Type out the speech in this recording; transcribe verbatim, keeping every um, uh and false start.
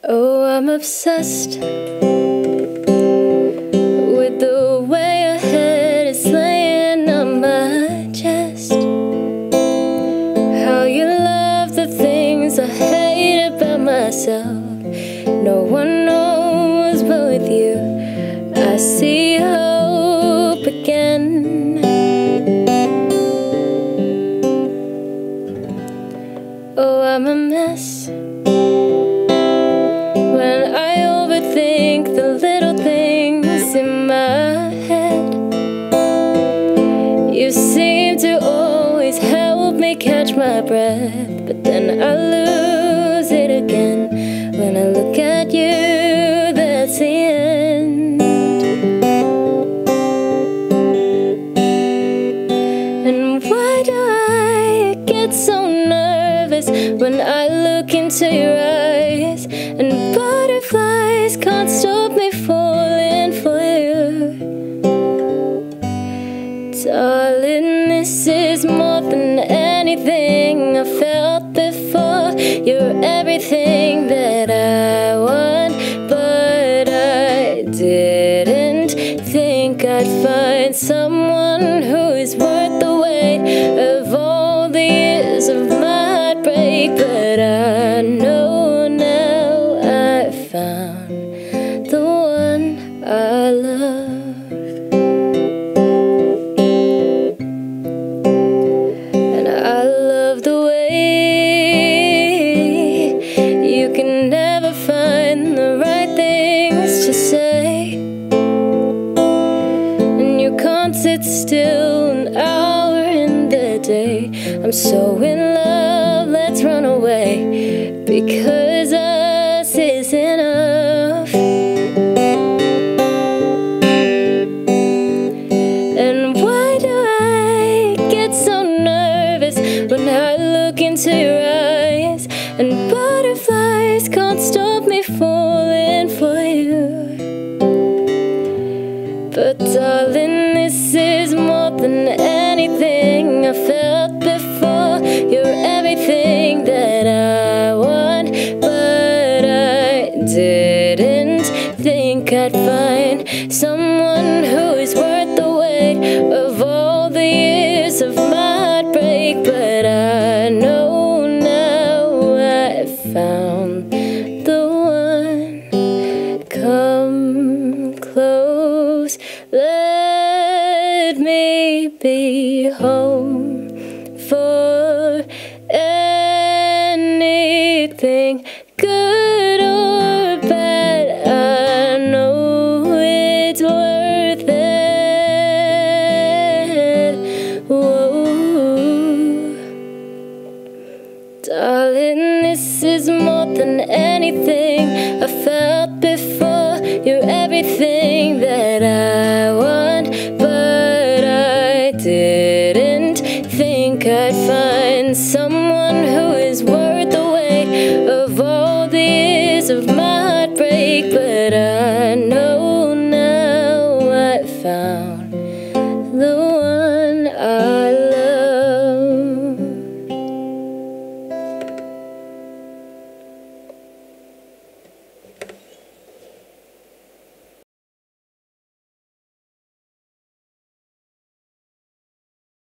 Oh, I'm obsessed with the way your head is laying on my chest. How you love the things I hate about myself. No one knows, but with you I see hope again. Oh, I'm a mess when I overthink the little things in my head. You seem to always help me catch my breath, but then I lose it again. When I look at you, that's the end. And why do I get so nervous when I look into your eyes? And butterflies can't stop me falling for you. Darling, this is more than anything I felt before. You're everything that I want, but I didn't think I'd find someone who is worth the weight of all the years of my heartbreak. But I know now I found the one I love. And I love the way you can never find the right things to say, and you can't sit still an hour in the day. I'm so in love, let's run away, because us is enough. And why do I get so nervous when I look into your eyes? And butterflies can't stop me falling for you. But darling, this is more than anything I felt before. You're everything that I want, but I didn't think I'd find someone who is worth the weight of all the years of my heartbreak. But I know now I found the one. Come close, let me be home for anything, good or bad. I know it's worth it. Whoa. Darling, this is more than anything I felt before. You're everything that I want, but I didn't think I'd find someone who is worth